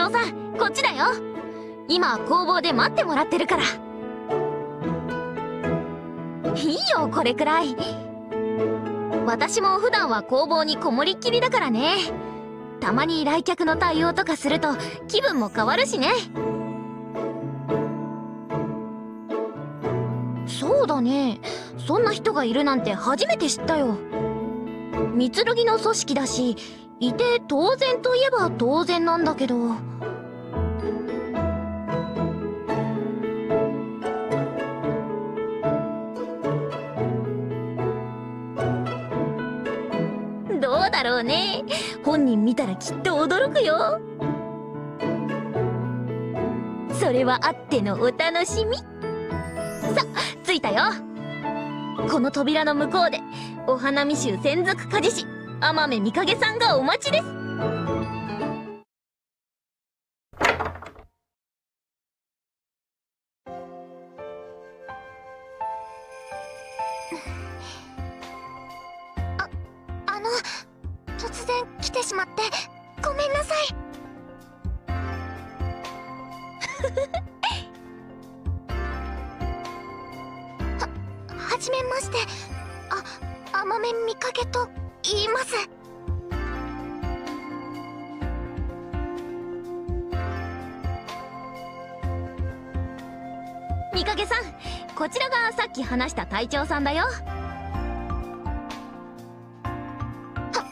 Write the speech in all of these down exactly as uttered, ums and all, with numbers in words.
長さん、こっちだよ。今工房で待ってもらってるから。いいよ、これくらい。私も普段は工房にこもりっきりだからね。たまに来客の対応とかすると気分も変わるしね。そうだね、そんな人がいるなんて初めて知ったよ。御剣の組織だし、いて当然といえば当然なんだけど。どうだろうね。本人見たらきっと驚くよ。それはあってのお楽しみ。さ、着いたよ。この扉の向こうでお花見衆専属鍛冶師天目御影さんがお待ちです。 あ、あの、突然来てしまってごめんなさい。は、はじめまして。あ、天目御影と言います。 御影さん、こちらがさっき話した隊長さんだよ。は、 はい、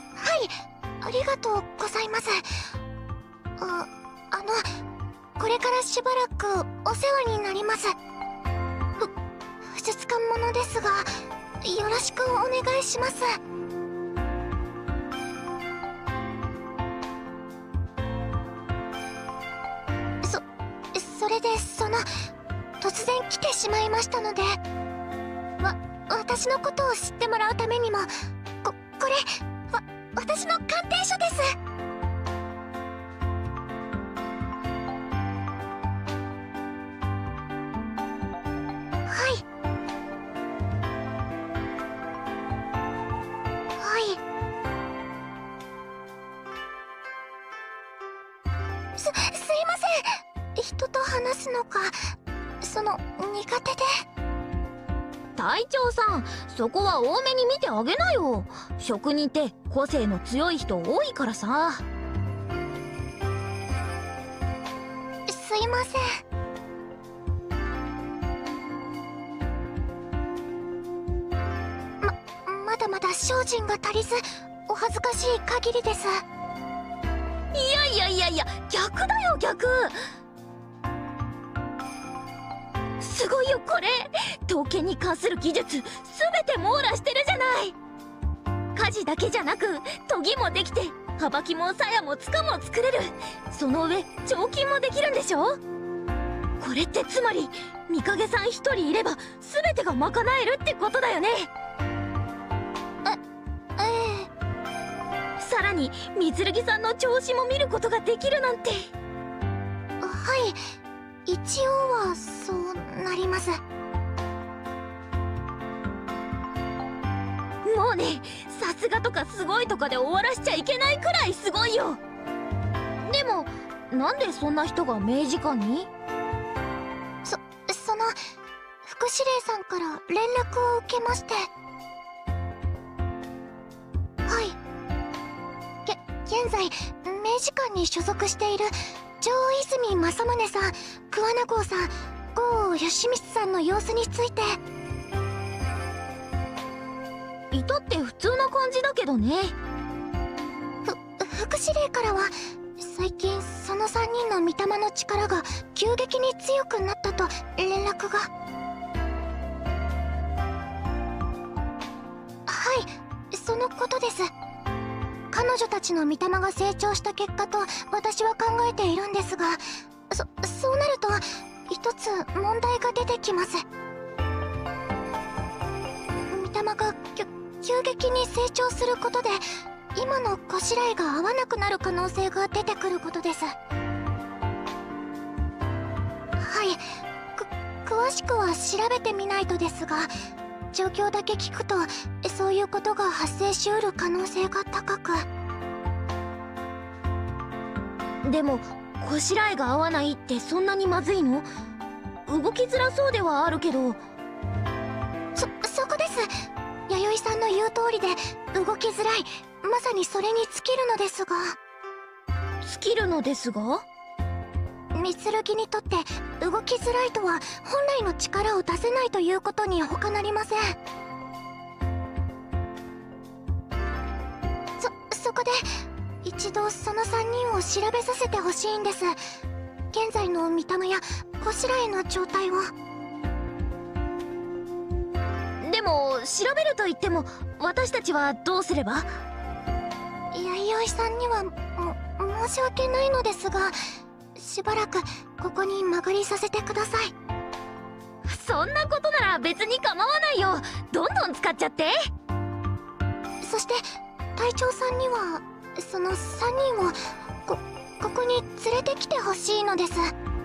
ありがとうございます。あ、あの、これからしばらくお世話になります。ふ、不術家者ですが、よろしくお願いします。そ、それでその、突然来てしまいましたので、わ、私のことを知ってもらうためにも、こ、これ、わ、私の鑑定書です。はい。はい。す、すいません。人と話すのが、その、苦手で。 隊長さん、そこは多めに見てあげなよ。職人って個性の強い人多いからさ。 すいません。ま、まだまだ精進が足りず、お恥ずかしい限りです。 いやいやいやいや、逆だよ逆。すごいよこれ。刀剣に関する技術すべて網羅してるじゃない。鍛冶だけじゃなく研ぎもできて、幅木も鞘も柄も作れる。その上彫金もできるんでしょ。これってつまり御影さん一人いれば全てが賄えるってことだよね。 え、ええ。 さらに御剣さんの調子も見ることができるなんて。 はい、一応はそうなります。 もうね、さすがとかすごいとかで終わらしちゃいけないくらいすごいよ。でもなんでそんな人が明治館に？ そ、その副司令さんから連絡を受けまして。はい。け、現在明治館に所属している上泉正宗さん、桑名郷さん、郷義光さんの様子について。 いたって普通な感じだけどね。 ふ、副司令からは最近そのさんにんの御霊の力が急激に強くなったと連絡が。はい、そのことです。彼女たちの御霊が成長した結果と私は考えているんですが、そ、そうなると一つ問題が出てきます。御霊が急、急激に成長することで今のこしらえが合わなくなる可能性が出てくることです。はい、く、詳しくは調べてみないとですが、状況だけ聞くとそういうことが発生しうる可能性が高く。 でもこしらえが合わないってそんなにまずいの？動きづらそうではあるけど。 そ、そこです。弥生さんの言う通りで動きづらい、まさにそれに尽きるのですが。 尽きるのですが？ ミツルギにとって動きづらいとは本来の力を出せないということに他なりません。そ、そこで一度そのさんにんを調べさせてほしいんです。現在の見た目やこしらえの状態を。 でも調べると言っても私たちはどうすれば？ 弥生さんにはも申し訳ないのですが、しばらくここに間借りさせてください。 そんなことなら別に構わないよ。どんどん使っちゃって。 そして隊長さんにはそのさんにんをこここに連れてきてほしいのです。あ、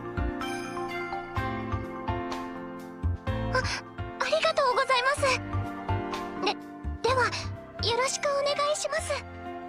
ありがとうございます。で、ではよろしくお願いします。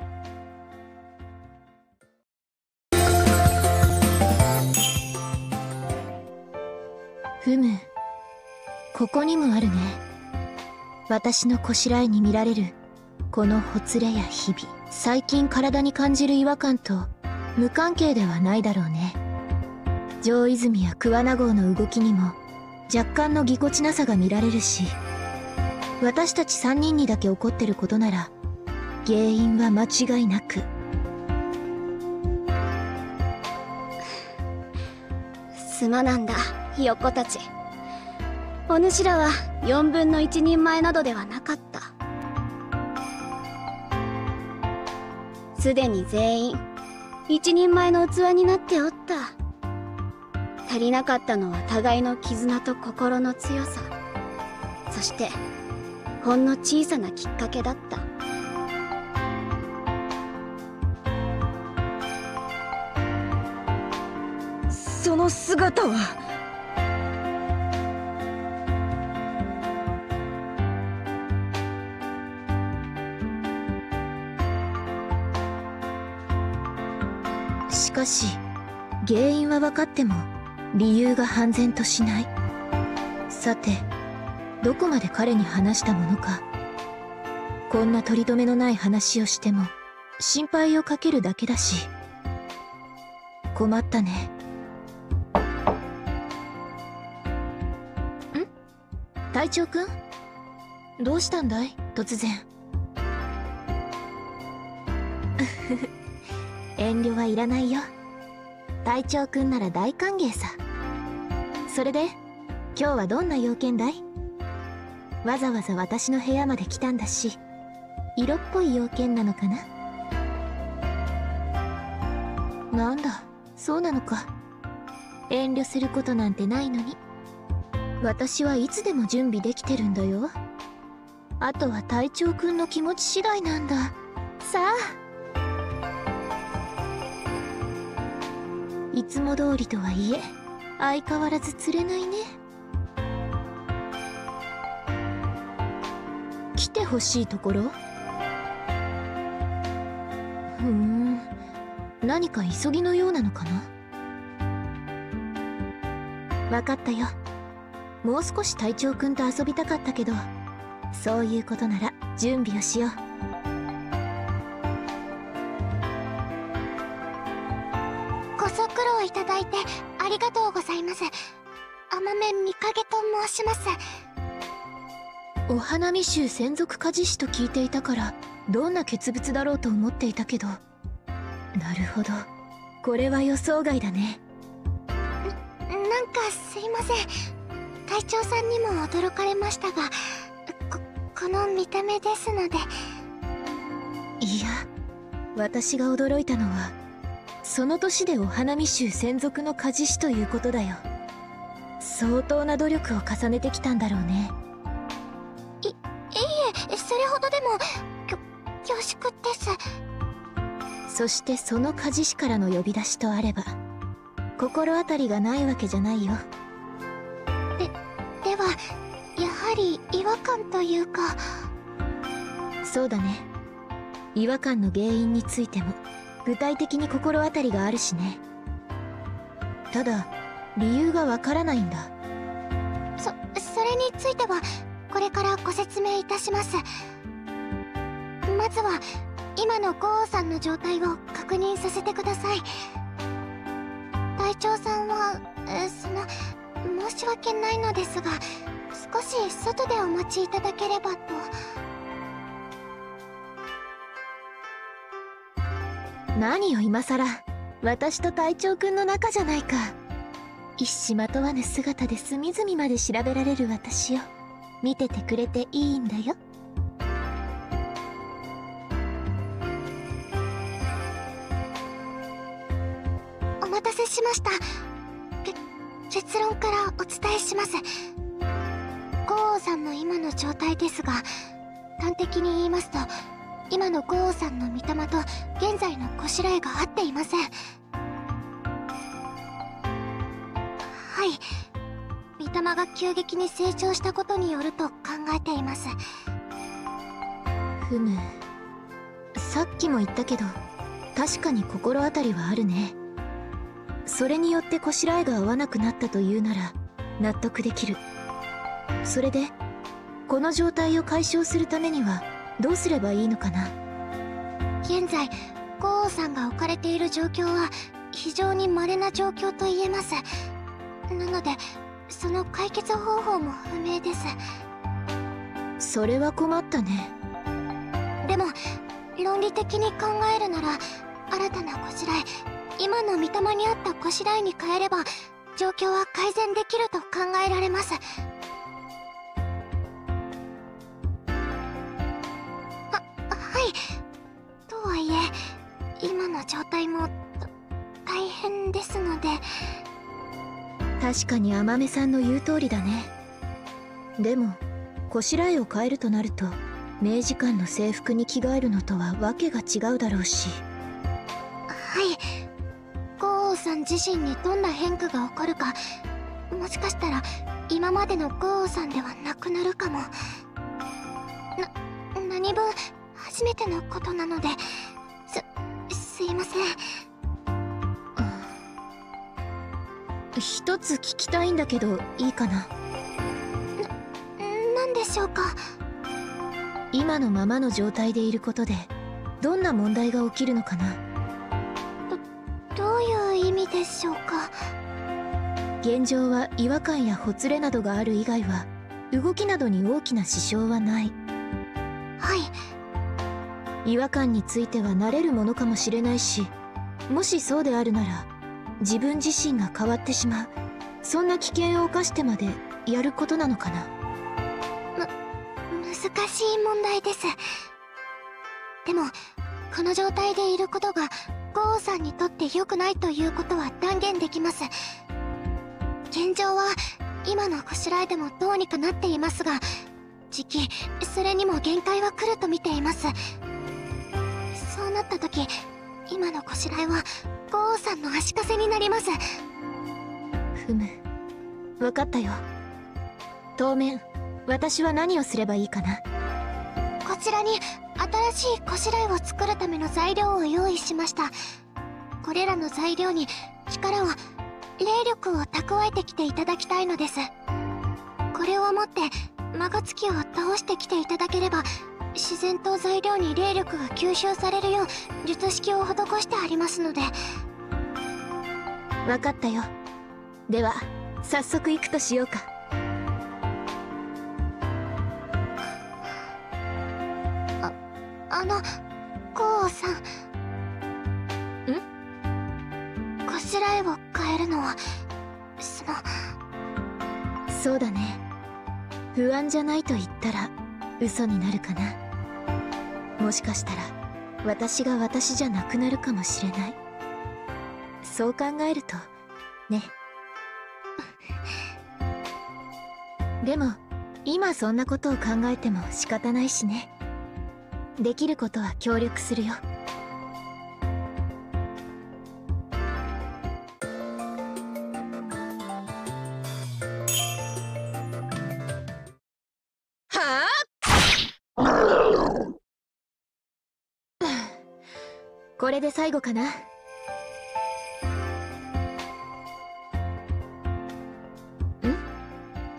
ふむ、ここにもあるね。私のこしらえに見られるこのほつれやひび、最近体に感じる違和感と無関係ではないだろうね。上泉や桑名号の動きにも若干のぎこちなさが見られるし、私たちさんにんにだけ起こってることなら原因は間違いなく。 すまなんだ、ひよっこたち。お主らはよんぶんのいち人前などではなかった。すでに全員一人前の器になっておった。足りなかったのは互いの絆と心の強さ、そしてほんの小さなきっかけだった。 その姿は。 しかし原因は分かっても理由が判然としない。さてどこまで彼に話したものか。こんな取り留めのない話をしても心配をかけるだけだし。困ったね。ん？隊長くん？どうしたんだい突然。遠慮はいらないよ。隊長くんなら大歓迎さ。それで今日はどんな用件だい？わざわざ私の部屋まで来たんだし、色っぽい用件なのかな？なんだ、そうなのか。遠慮することなんてないのに。私はいつでも準備できてるんだよ。あとは隊長くんの気持ち次第なんだ。さあ。いつも通りとはいえ相変わらず釣れないね。来てほしいところ？ふーん、何か急ぎのようなのかな。分かったよ。もう少し隊長くんと遊びたかったけど、そういうことなら準備をしよう。 ご足労いただいてありがとうございます。甘めみかげと申します。 お花見衆専属鍛冶師と聞いていたからどんな傑物だろうと思っていたけど、なるほど、これは予想外だね。 な、なんかすいません。隊長さんにも驚かれましたが、こ、この見た目ですので。 いや、私が驚いたのはその年でお花見衆専属の鍛冶師ということだよ。相当な努力を重ねてきたんだろうね。 い、いえ、それほどでも、きょ、恐縮です。 そしてその鍛冶師からの呼び出しとあれば、心当たりがないわけじゃないよ。 で、では、やはり違和感というか。 そうだね。違和感の原因についても具体的に心当たりがあるしね。 ただ理由がわからないんだ。 そそれについてはこれからご説明いたします。まずは今のゴーさんの状態を確認させてください。隊長さんはえその申し訳ないのですが、少し外でお待ちいただければと。 何よ今さら、私と隊長くんの仲じゃないか。一糸まとわぬ姿で隅々まで調べられる私を見ててくれていいんだよ。 お待たせしました。け結論からお伝えします。ゴーさんの今の状態ですが、端的に言いますと、今のゴーさんの見た目と現在のこしらえが合っていません。はい、見た目が急激に成長したことによると考えています。 ふむ、さっきも言ったけど確かに心当たりはあるね。それによってこしらえが合わなくなったというなら納得できる。それでこの状態を解消するためにはどうすればいいのかな。 現在ゴーさんが置かれている状況は非常に稀な状況と言えます。なのでその解決方法も不明です。 それは困ったね。 でも論理的に考えるなら、新たなこしらえ、今の見た目に合ったこしらえに変えれば状況は改善できると考えられます。は、はい。とはいえ今の状態も大変ですので。 確かに甘めさんの言う通りだね。でもこしらえを変えるとなると明治館の制服に着替えるのとはわけが違うだろうし。 はい、ゴーさん自身にどんな変化が起こるか、もしかしたら今までのゴーさんではなくなるかも。な何分初めてのことなので、すすいません。 一つ聞きたいんだけどいいかな。 な、なんでしょうか。 今のままの状態でいることでどんな問題が起きるのかな。 ど、どういう意味でしょうか。 現状は違和感やほつれなどがある以外は動きなどに大きな支障はない。 はい。 違和感については慣れるものかもしれないし、もしそうであるなら自分自身が変わってしまう、そんな危険を冒してまでやることなのかな。 む、難しい問題です。でもこの状態でいることがゴーさんにとって良くないということは断言できます。現状は今のこしらえでもどうにかなっていますが、じきそれにも限界は来ると見ています。そうなった時、今のこしらえはゴーさんの足かせになります。 ふむ、分かったよ。当面私は何をすればいいかな。 こちらに新しいこしらえを作るための材料を用意しました。これらの材料に力を、霊力を蓄えてきていただきたいのです。これを持ってマゴツキを倒してきていただければ、自然と材料に霊力が吸収されるよう術式を施してありますので。 分かったよ。では早速行くとしようか。 あ、あのゴーさん。 ん？ こしらえを変えるのはその。 そうだね。不安じゃないと言ったら嘘になるかな。もしかしたら私が私じゃなくなるかもしれない。そう考えるとね。でも今そんなことを考えても仕方ないしね。できることは協力するよ。これで最後かな。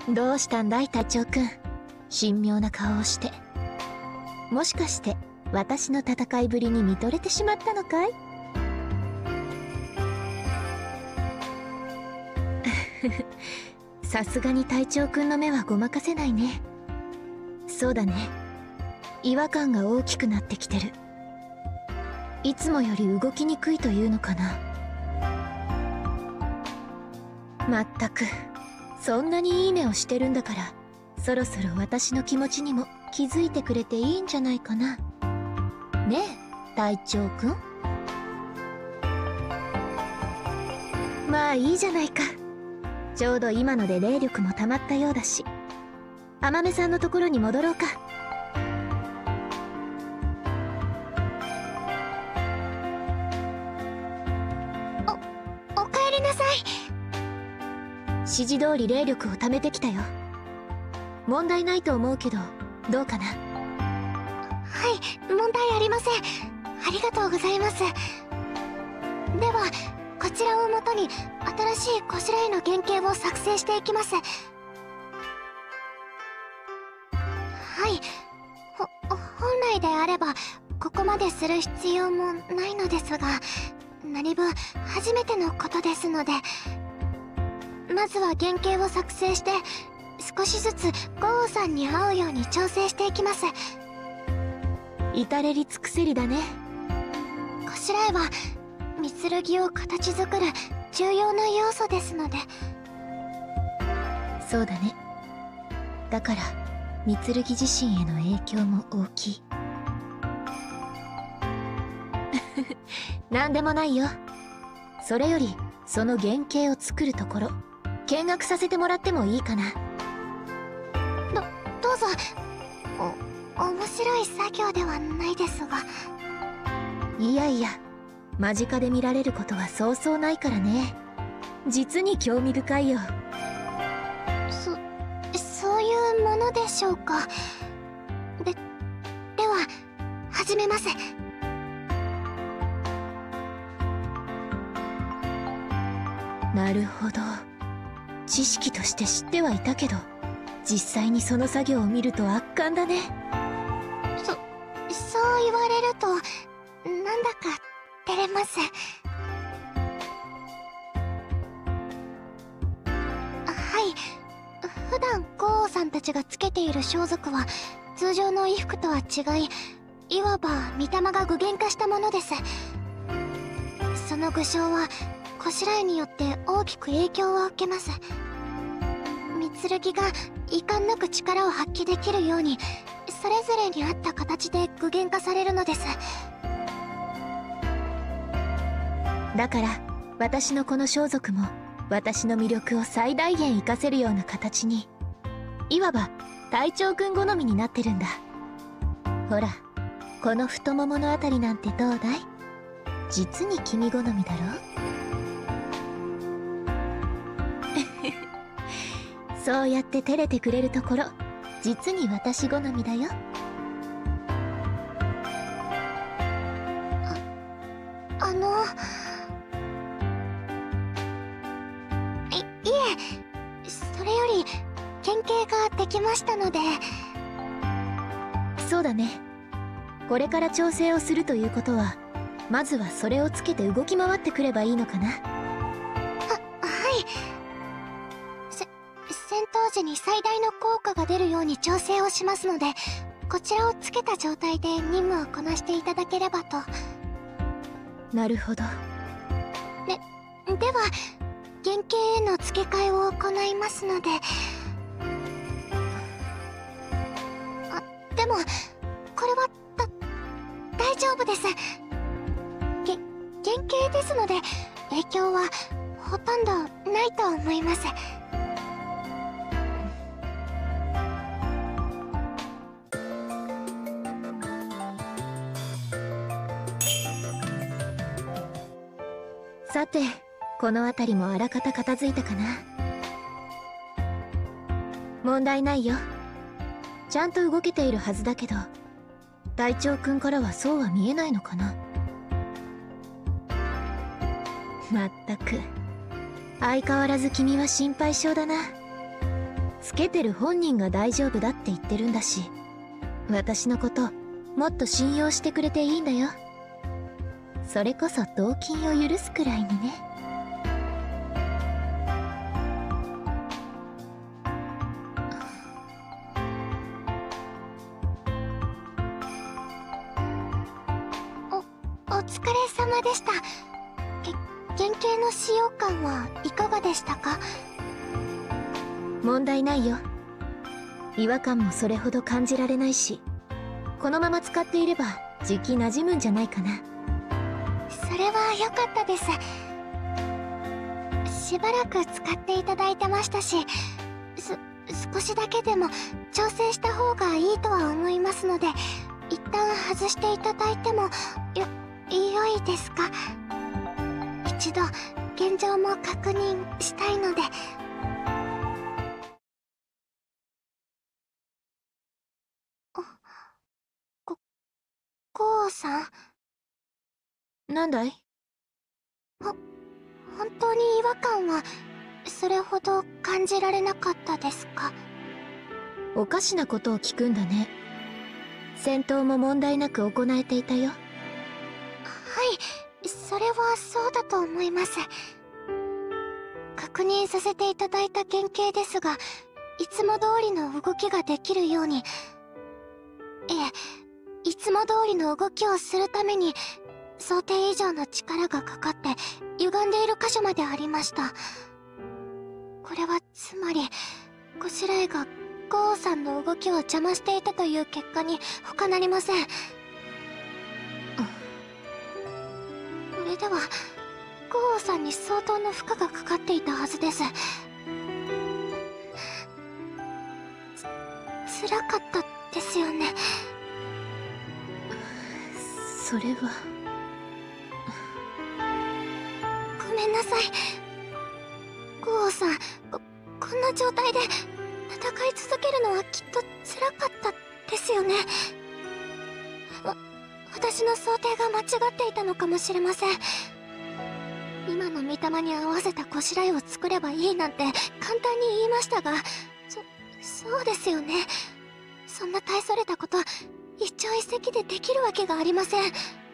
どうしたんだい隊長くん。神妙な顔をして。もしかして私の戦いぶりに見とれてしまったのかい？さすがに隊長くんの目はごまかせないね。そうだね、違和感が大きくなってきてる。いつもより動きにくいというのかな。まったく、そんなにいい目をしてるんだから、そろそろ私の気持ちにも気づいてくれていいんじゃないかな。ねえ隊長くん。まあいいじゃないか。ちょうど今ので霊力も溜まったようだし、甘めさんのところに戻ろうか。 お、おかえりなさい。 指示通り霊力を貯めてきたよ。問題ないと思うけど、どうかな？ はい、問題ありません。ありがとうございます。ではこちらをもとに新しいこしらえの原型を作成していきます。はい、ほ本来であればここまでする必要もないのですが、何分初めてのことですので、まずは原型を作成して少しずつゴーさんに合うように調整していきます。 至れり尽くせりだね。 こしらえは御剣を形作る重要な要素ですので。 そうだね。だから御剣自身への影響も大きい。なんでもないよ。それよりその原型を作るところ見学させてもらってもいいかな。 どどうぞ。お面白い作業ではないですが。 いやいや、間近で見られることはそうそうないからね。実に興味深いよ。 そそういうものでしょうか。ででは始めます。 なるほど。知識として知ってはいたけど、実際にその作業を見ると圧巻だね。 そそう言われるとなんだか照れます。はい、普段ゴーさんたちがつけている装束は通常の衣服とは違い、いわば御霊が具現化したものです。その具象はこしらえによって大きく影響を受けます。御剣が遺憾なく力を発揮できるようにそれぞれに合った形で具現化されるのです。 だから私のこの装束も私の魅力を最大限活かせるような形に、いわば隊長くん好みになってるんだ。ほら、この太もものあたりなんてどうだい？実に君好みだろ？そうやって照れてくれるところ、実に私好みだよ。 あ、あのい、いえ、それより原型ができましたので。 そうだね。これから調整をするということは、まずはそれをつけて動き回ってくればいいのかな。 は、はい。戦闘時に最大の効果が出るように調整をしますので、こちらをつけた状態で任務をこなしていただければと。 なるほど。 で、では原型への付け替えを行いますので。あ、でもこれはだ大丈夫です。げ原型ですので影響はほとんどないと思います。 さて、この辺りもあらかた片付いたかな。問題ないよ。ちゃんと動けているはずだけど、隊長くんからはそうは見えないのかな。まったく相変わらず君は心配性だな。 つけてる本人が大丈夫だって言ってるんだし、私のこともっと信用してくれていいんだよ。それこそ同金を許すくらいにね。 お疲れ様でした。げ原型の使用感はいかがでしたか？ 問題ないよ。違和感もそれほど感じられないし、このまま使っていればじき馴染むんじゃないかな。 それは良かったです。しばらく使っていただいてましたし、す少しだけでも調整した方がいいとは思いますので、一旦外していただいてもよ良いですか？一度現状も確認したいので。ここうさん、 なんだい？ ほ本当に違和感はそれほど感じられなかったですか？ おかしなことを聞くんだね。戦闘も問題なく行えていたよ。 はい、それはそうだと思います。確認させていただいた原型ですが、いつも通りの動きができるように、ええ、いつも通りの動きをするために想定以上の力がかかって歪んでいる箇所までありました。これはつまりこしらえがゴーさんの動きを邪魔していたという結果に他なりません。これではゴーさんに相当の負荷がかかっていたはずです。つ辛かったですよね。 それはごめんなさい。ゴーさん、ここんな状態で戦い続けるのはきっと辛かったですよね。わ私の想定が間違っていたのかもしれません。今の御霊に合わせたこしらえを作ればいいなんて簡単に言いましたが、そそうですよね。そんな大それたこと一朝一夕でできるわけがありません。な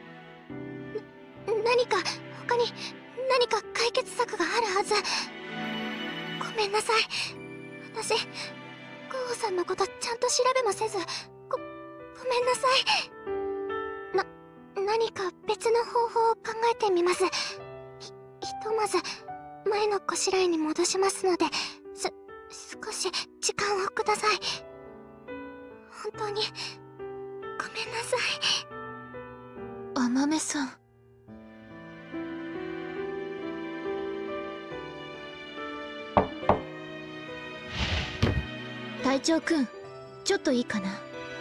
何か他に何か解決策があるはず。ごめんなさい。私ゴーさんのことちゃんと調べもせずごごめんなさい。な何か別の方法を考えてみます。ひひとまず前のこしらえに戻しますので、す少し時間をください。本当にごめんなさい。 あまめさん。隊長くん、ちょっといいかな？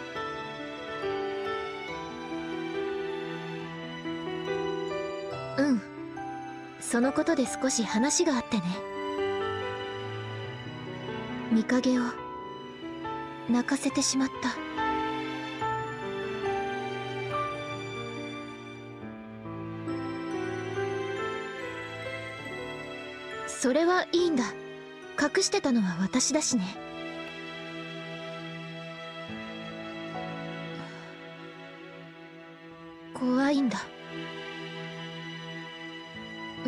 うん、そのことで少し話があってね。御影を泣かせてしまった。それはいいんだ。隠してたのは私だしね。怖いんだ。うん。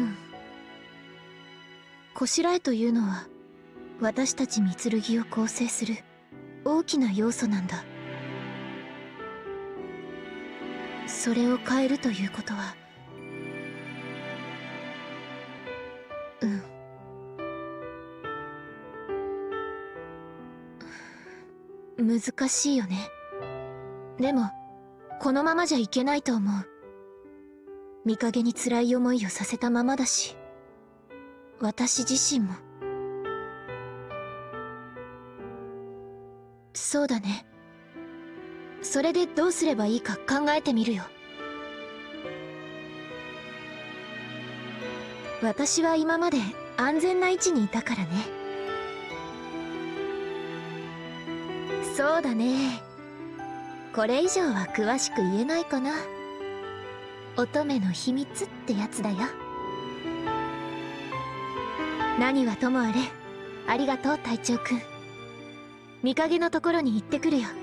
こしらえというのは私たち御剣を構成する大きな要素なんだ。それを変えるということは、うん、難しいよね。でもこのままじゃいけないと思う。御影に辛い思いをさせたままだし、私自身も。そうだね。それでどうすればいいか考えてみるよ。私は今まで安全な位置にいたからね。そうだね。これ以上は詳しく言えないかな。乙女の秘密ってやつだよ。何はともあれ、ありがとう隊長くん。 御影のところに行ってくるよ。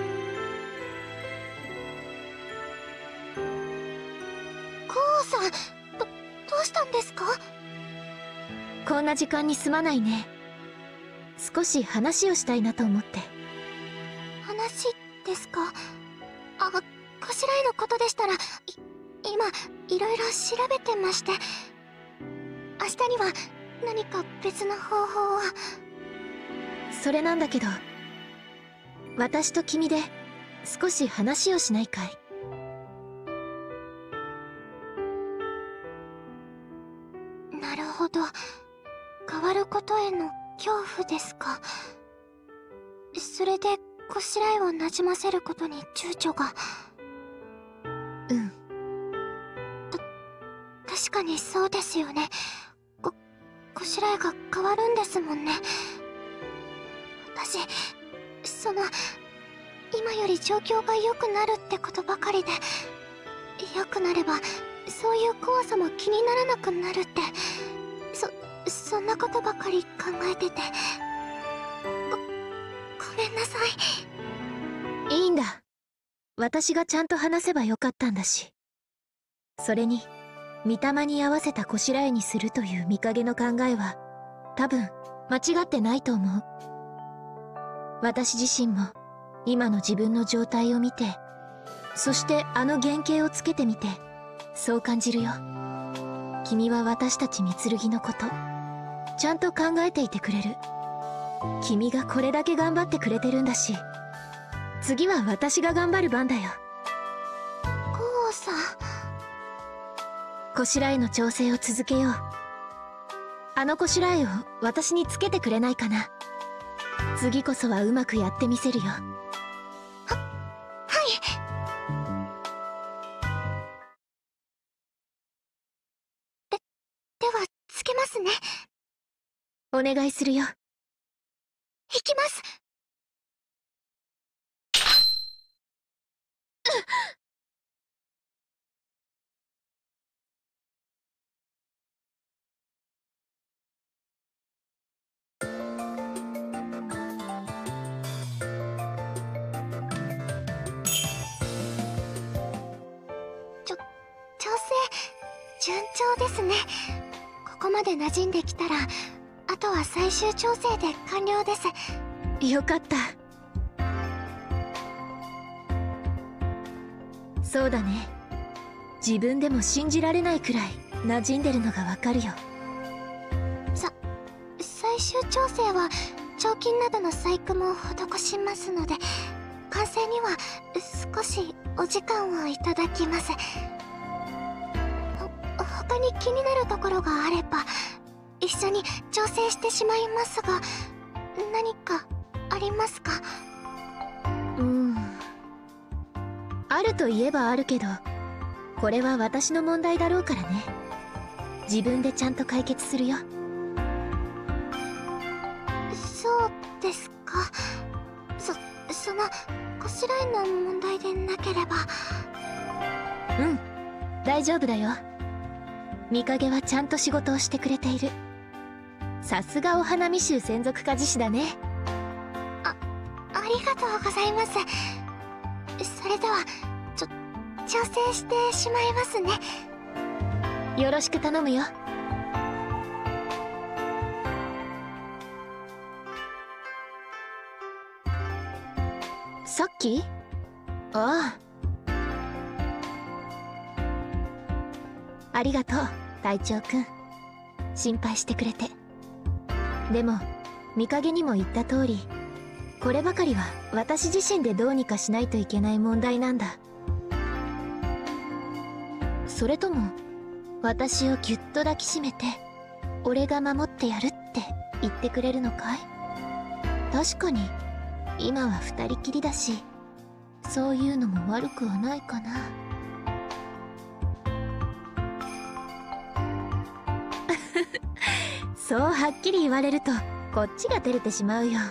コウさん、ど、どうしたんですか？ こんな時間にすまないね。少し話をしたいなと思って。 話ですか？あ、こしらえのことでしたら、い、今、いろいろ調べてまして。明日には何か別の方法は。 それなんだけど、私と君で少し話をしないかい？ なるほど。変わることへの恐怖ですか。それでこしらえをなじませることに躊躇が。 うん。 た、確かにそうですよね。こ、こしらえが変わるんですもんね。私、その、今より状況が良くなるってことばかりで、良くなれば、そういう怖さも気にならなくなるって、そ、そんなことばかり考えてて。ご、ごめんなさい。 いいんだ。私がちゃんと話せばよかったんだし。それに、御霊に合わせたこしらえにするという御影の考えは、多分、間違ってないと思う。私自身も、今の自分の状態を見て、そしてあの原型をつけてみて、そう感じるよ。君は私たち御剣のこと、ちゃんと考えていてくれる。君がこれだけ頑張ってくれてるんだし、次は私が頑張る番だよ。 コウさん。 こしらえの調整を続けよう。あのこしらえを私につけてくれないかな。次こそはうまくやってみせるよ。は、 はい。で、では、つけますね。 お願いするよ。 いきます。ちょ、調整、順調ですね。ここまで馴染んできたら、あとは最終調整で完了です。 よかった。そうだね。自分でも信じられないくらい馴染んでるのがわかるよ。 さ、最終調整は彫金などの細工も施しますので、完成には少しお時間をいただきます。ほ、他に気になるところがあれば一緒に調整してしまいますが、何かありますか？ うーん。あるといえばあるけど、これは私の問題だろうからね。自分でちゃんと解決するよ。 そうですか。そ、その、こしらえの問題でなければ。 うん、大丈夫だよ。御影はちゃんと仕事をしてくれている。さすがお花見衆専属家事師だね。 あ、ありがとうございます。それでは、ちょ、調整してしまいますね。 よろしく頼むよ。さっき？ああ。ありがとう、隊長くん。心配してくれて。でも、御影にも言った通り、こればかりは私自身でどうにかしないといけない問題なんだ。それとも、私をぎゅっと抱きしめて、俺が守ってやるって言ってくれるのかい？確かに、今は二人きりだし、そういうのも悪くはないかな。そうはっきり言われると、こっちが照れてしまうよ。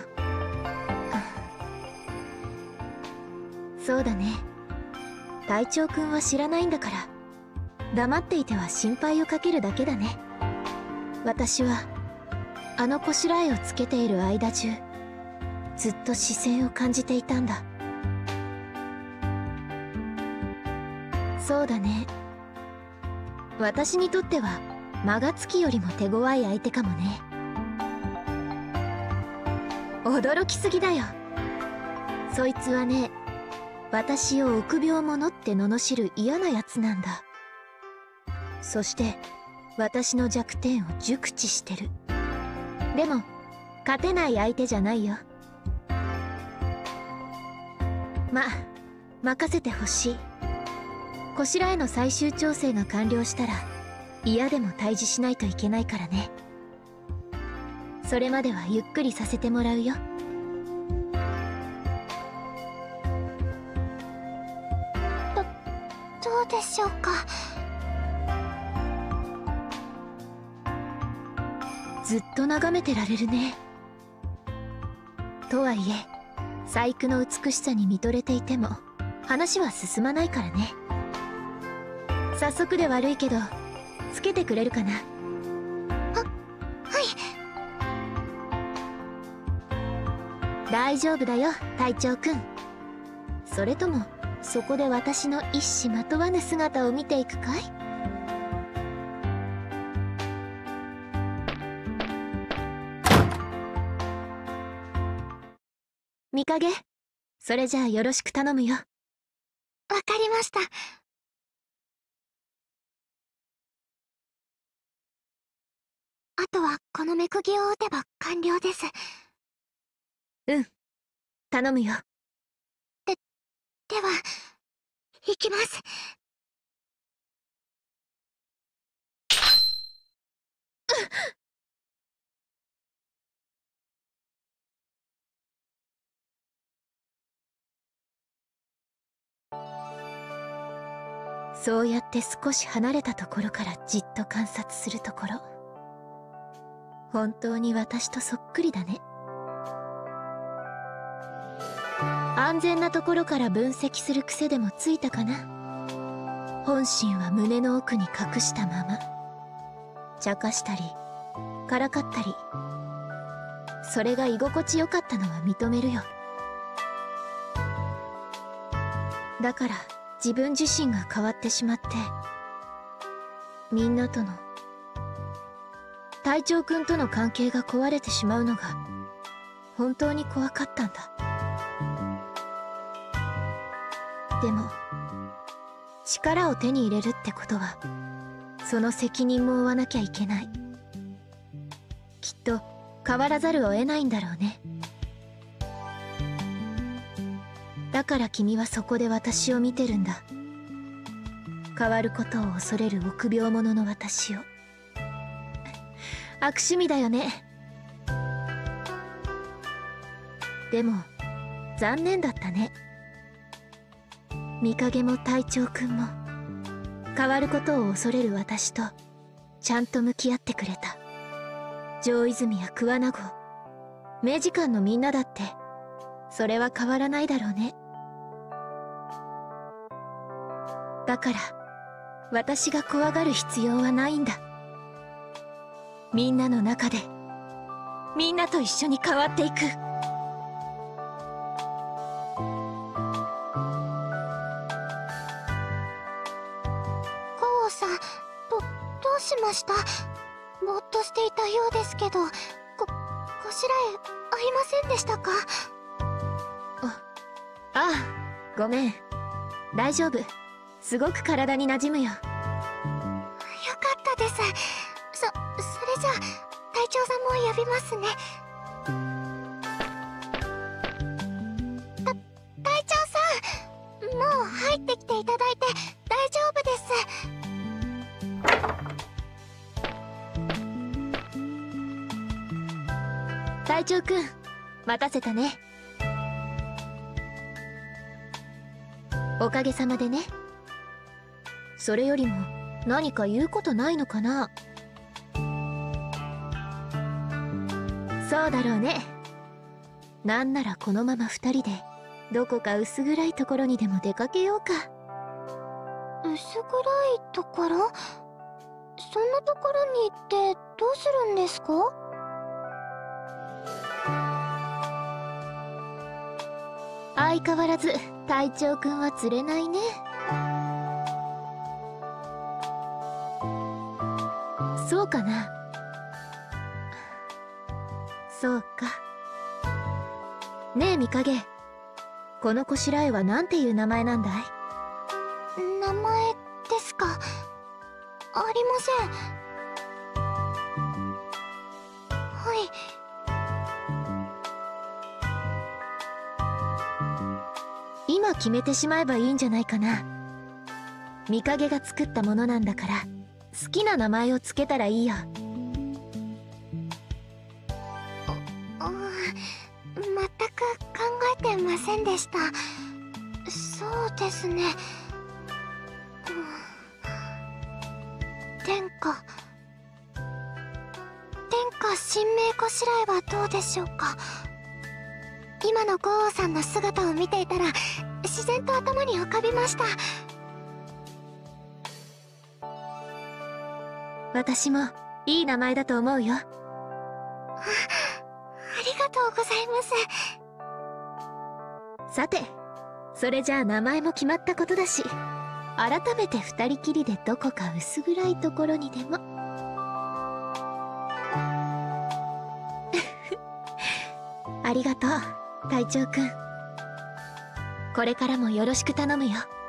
そうだね。隊長くんは知らないんだから、黙っていては心配をかけるだけだね。私は、あのこしらえをつけている間中、 ずっと視線を感じていたんだ。そうだね、私にとっては間が月よりも手強い相手かもね。驚きすぎだよ。そいつはね、私を臆病者って罵る嫌なやつなんだ。そして私の弱点を熟知してる。でも勝てない相手じゃないよ。ま、任せてほしい。こしらへの最終調整が完了したら嫌でも退治しないといけないからね。それまではゆっくりさせてもらうよ。 どうでしょうか。 ずっと眺めてられるね。とはいえ細工の美しさに見とれていても話は進まないからね。早速で悪いけどつけてくれるかな。 は、はい。 大丈夫だよ隊長くん。それともそこで私の一糸まとわぬ姿を見ていくかい？御影、それじゃあよろしく頼むよ。 わかりました。あとはこの目釘を打てば完了です。 うん、頼むよ。 で、では、行きます。 そうやって少し離れたところからじっと観察するところ、本当に私とそっくりだね。安全なところから分析する癖でもついたかな。本心は胸の奥に隠したまま茶化したりからかったり、それが居心地よかったのは認めるよ。だから自分自身が変わってしまって、みんなとの、隊長くんとの関係が壊れてしまうのが本当に怖かったんだ。でも力を手に入れるってことはその責任も負わなきゃいけない。きっと変わらざるを得ないんだろうね。だから君はそこで私を見てるんだ。変わることを恐れる臆病者の私を。悪趣味だよね。でも残念だったね。御影も隊長くんも変わることを恐れる私とちゃんと向き合ってくれた。上泉や桑名郷、明治館のみんなだってそれは変わらないだろうね。だから私が怖がる必要はないんだ。みんなの中でみんなと一緒に変わっていく。 ゴウさん、ど、どうしました？ぼーっとしていたようですけど、こ、こしらえありませんでしたか？ あ、ああ、ごめん。大丈夫。すごく体に馴染むよ。よかったです。そ、それじゃあ、隊長さんも呼びますね。た、隊長さん、もう入ってきていただいて大丈夫です。 隊長くん、待たせたね。おかげさまでね。それよりも何か言うことないのかな。そうだろうね。なんならこのまま二人でどこか薄暗いところにでも出かけようか。 薄暗いところ？そんなところに行ってどうするんですか？ 相変わらず隊長くんは釣れないね。そうかな。そうか。ねえ、御影。このこしらえはなんていう名前なんだい？ 名前ですか？ありません。はい。 今決めてしまえばいいんじゃないかな。御影が作ったものなんだから、好きな名前をつけたらいいよ。 全く考えてませんでした。そうですね、うん、天下天下神明こしらえはどうでしょうか。今の豪王さんの姿を見ていたら自然と頭に浮かびました。 私もいい名前だと思うよ。 あ、ありがとうございます。 さて、それじゃあ名前も決まったことだし、改めて二人きりでどこか薄暗いところにでも。ありがとう、隊長くん。これからもよろしく頼むよ。